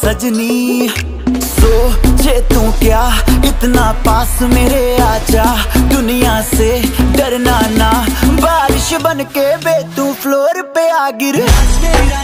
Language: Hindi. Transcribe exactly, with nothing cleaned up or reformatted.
सजनी, सोचे तू क्या इतना पास मेरे आजा, दुनिया से डरना ना, बारिश बन के बे तू फ्लोर पे आ गिर।